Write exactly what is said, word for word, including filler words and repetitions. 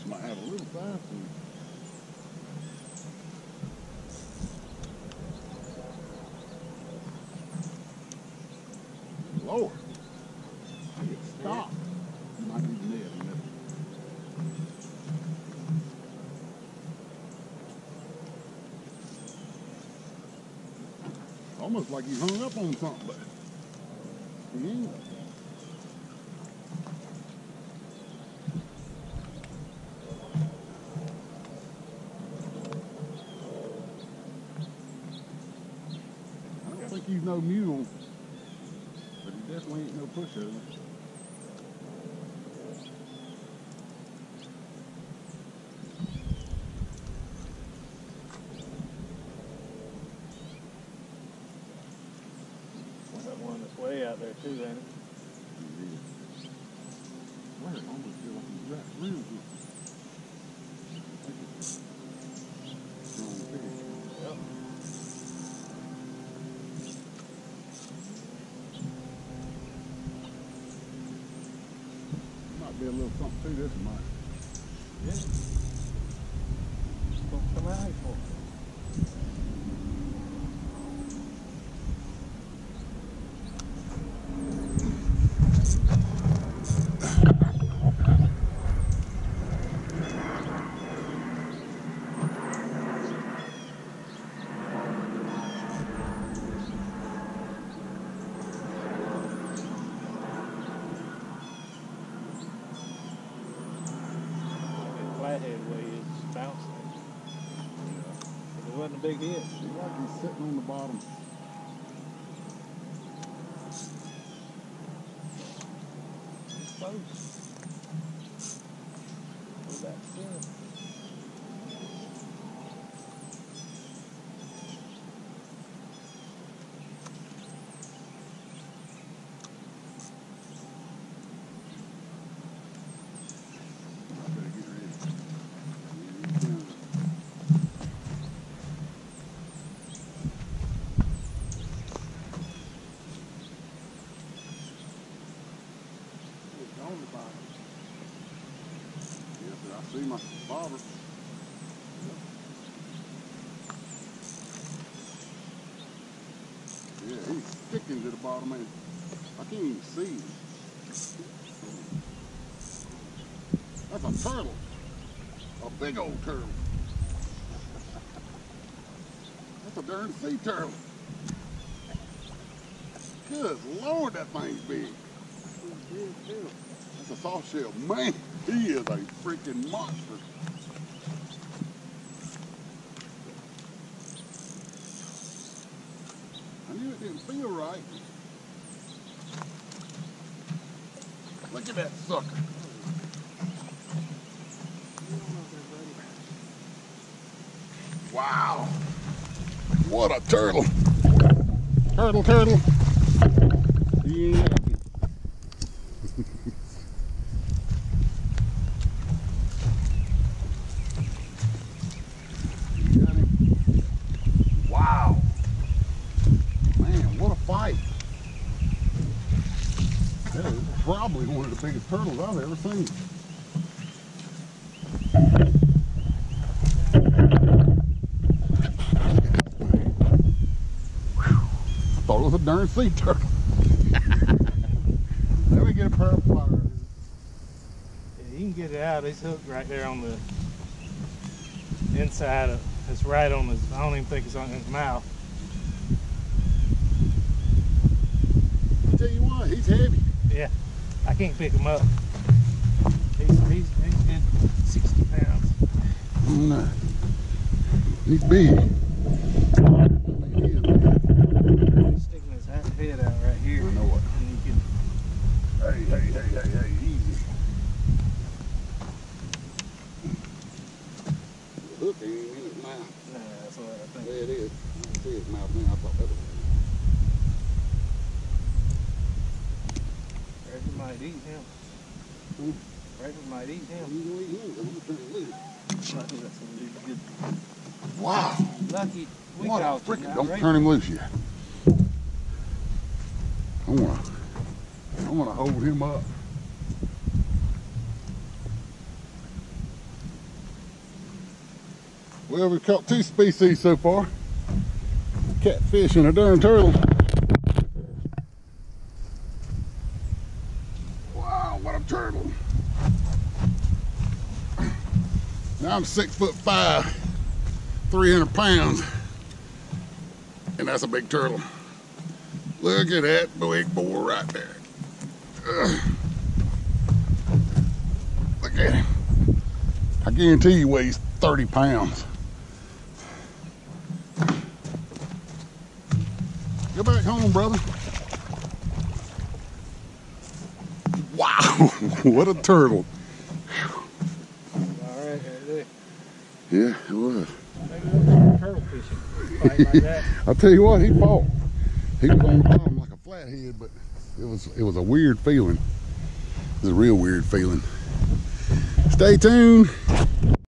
might have a little size to it. Lord. Stop. You might need a net in this. Almost like you hung up on something, but he ain't. I don't think he's no mule, but he definitely ain't no pushover. Way out there too, ain't it? Well, it almost feels like he's wrapped real good. Strong fish. Yep. Might be a little something to this, might. Yeah. Don't come out here for it. Flathead way is bouncing. It wasn't a big hit. Seems like he's sitting on the bottom. It's close. Go back to him. On the bottom. Yes, sir, I see my bobber. Yeah, he's sticking to the bottom, man. I can't even see him. That's a turtle. A big old turtle. That's a darn sea turtle. Good Lord, that thing's big. That's a soft shell. Man, he is a freaking monster. I knew it didn't feel right. Look at that sucker. Wow. What a turtle. Turtle, turtle. He ain't happy. Wow. Man, what a fight. That is probably one of the biggest turtles I've ever seen. I thought it was a darn sea turtle. Let me get a pair of pliers. Yeah, you can get it out. He's hooked right there on the inside of. It's right on his. I don't even think it's on his mouth. I tell you what, he's heavy. Yeah, I can't pick him up. He's he's he's good sixty pounds. No, he's big. He is big. He's sticking his head out right here. I know it. And you can. Hey, hey, hey, hey, hey, easy. The hook ain't in his mouth. Nah, that's what I think. There it is. I can see his mouth now. I thought that was. Raven might eat him. Hmm? Raven might eat him. You gonna eat him? I'm gonna turn it loose. Lucky that's gonna do good. Wow. Lucky. We What a caught you frickin', now, don't Raven. turn him loose yet. I wanna, I wanna hold him up. Well, we've caught two species so far. Catfish and a darn turtle. Wow, what a turtle. Now I'm six foot five, three hundred pounds. And that's a big turtle. Look at that big boy right there. Ugh. Look at him. I guarantee he weighs thirty pounds. Go back home, brother. Wow, what a turtle. All right, right there. Yeah, it was. Maybe that's turtle fishing. Fight like that. I'll tell you what, he fought. He was on the bottom like a flathead, but it was it was a weird feeling. It was a real weird feeling. Stay tuned.